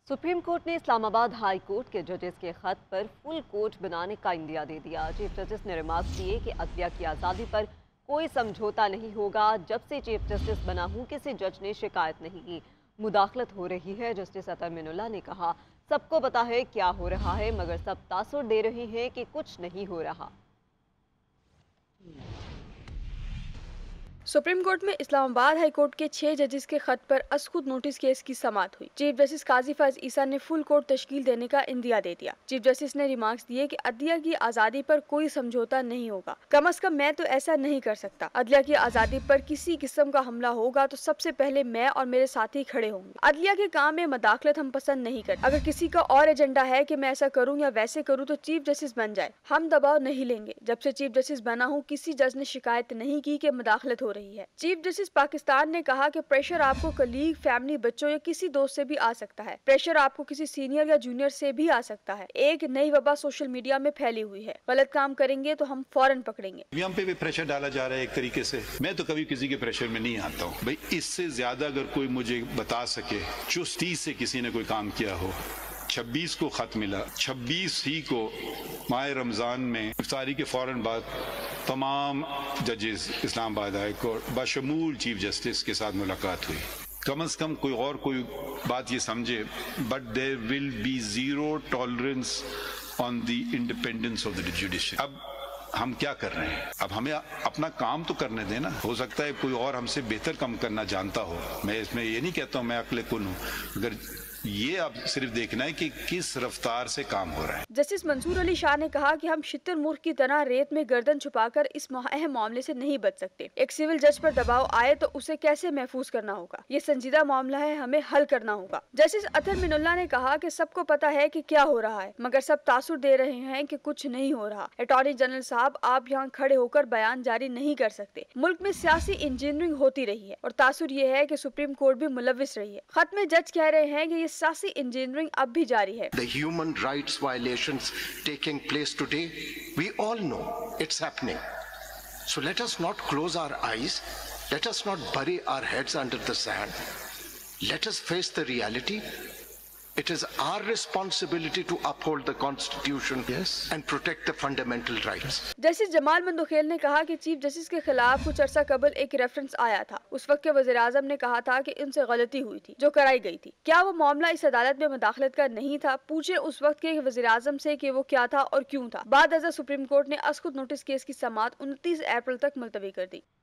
Supreme court ने Islamabad high court के जजेस के खत पर फुल कोर्ट बनाने का इंदिया दे दिया। चीफ जस्टिस ने रिमार्क दिए कि अदलिया की आज़ादी पर कोई समझौता नहीं होगा। जब से चीफ जस्टिस बना हूँ किसी जज ने शिकायत नहीं की। मुदाखलत हो रही है। जस्टिस अतर मिनुल्लाह ने कहा, सबको पता है क्या हो रहा है, मगर सब तासुर दे रहे हैं कि कुछ नहीं हो रहा। सुप्रीम कोर्ट में इस्लामाबाद हाई कोर्ट के 6 जजेस के खत पर असखुद नोटिस केस की समाअत हुई। चीफ जस्टिस काजी फैज ईसा ने फुल कोर्ट तश्कील देने का इंदिया दे दिया। चीफ जस्टिस ने रिमार्क्स दिए कि अदलिया की आज़ादी पर कोई समझौता नहीं होगा। कम अज कम मैं तो ऐसा नहीं कर सकता। अदलिया की आज़ादी पर किसी किस्म का हमला होगा तो सबसे पहले मैं और मेरे साथी खड़े होंगे। अदलिया के काम में मदाखलत हम पसंद नहीं करते। अगर किसी का और एजेंडा है कि मैं ऐसा करूँ या वैसे करूँ तो चीफ जस्टिस बन जाए, हम दबाव नहीं लेंगे। जब से चीफ जस्टिस बना हूँ किसी जज ने शिकायत नहीं की कि मदाखलत हो रही है। चीफ जस्टिस पाकिस्तान ने कहा कि प्रेशर आपको कलीग, फैमिली, बच्चों या किसी दोस्त से भी आ सकता है। प्रेशर आपको किसी सीनियर या जूनियर से भी आ सकता है। एक नई वबा सोशल मीडिया में फैली हुई है। गलत काम करेंगे तो हम फौरन पकड़ेंगे। हम पे भी प्रेशर डाला जा रहा है एक तरीके से। मैं तो कभी किसी के प्रेशर में नहीं आता हूँ भाई। इससे ज्यादा अगर कोई मुझे बता सके चुस्ती से किसी ने कोई काम किया हो। 26 को खत मिला, 26 ही को माह रमज़ान में इफ्तारी के फौरन बाद तमाम जजेस इस्लामाबाद हाई कोर्ट बशमूल चीफ जस्टिस के साथ मुलाकात हुई। कम से कम कोई बात ये समझे, but there will be zero tolerance on the independence of the judiciary. अब हम क्या कर रहे हैं? अब हमें अपना काम तो करने देना। हो सकता है कोई और हमसे बेहतर काम करना जानता हो। मैं इसमें ये नहीं कहता हूँ मैं अक्ल कुन हूँ, मगर ये अब सिर्फ देखना है कि किस रफ्तार से काम हो रहा है। जस्टिस मंसूर अली शाह ने कहा कि हम शितर मूर्ख की तरह रेत में गर्दन छुपाकर इस अहम मामले से नहीं बच सकते। एक सिविल जज पर दबाव आए तो उसे कैसे महफूज करना होगा, ये संजीदा मामला है, हमें हल करना होगा। जस्टिस अतर मिनुल्लाह ने कहा कि सबको पता है कि क्या हो रहा है, मगर सब तासुर दे रहे हैं कि कुछ नहीं हो रहा। अटॉर्नी जनरल साहब, आप यहाँ खड़े होकर बयान जारी नहीं कर सकते। मुल्क में सियासी इंजीनियरिंग होती रही है और तासुर ये है कि सुप्रीम कोर्ट भी मुलविस रही है। खत में जज कह रहे हैं कि सियासी इंजीनियरिंग अब भी जारी है। The human rights violations taking place today, we all know it's happening. So let us not close our eyes. Let us not bury our heads under the sand. Let us face the reality. It is our responsibility to uphold the Constitution and protect the fundamental rights. Justice Jamal Mandokhel ने कहा कि chief justice के खिलाफ कुछ अरसा कबल एक reference आया था। उस वक्त के वज़ीर आज़म ने कहा था कि उनसे गलती हुई थी जो कराई गई थी। क्या वो मामला इस अदालत में मुदाखलत का नहीं था? पूछे उस वक्त के वज़ीर आज़म से कि वो क्या था और क्यों था। बाद अज़र सुप्रीम कोर्ट ने असखुद नोटिस केस की समाअत 29 अप्रैल तक मुलतवी कर दी।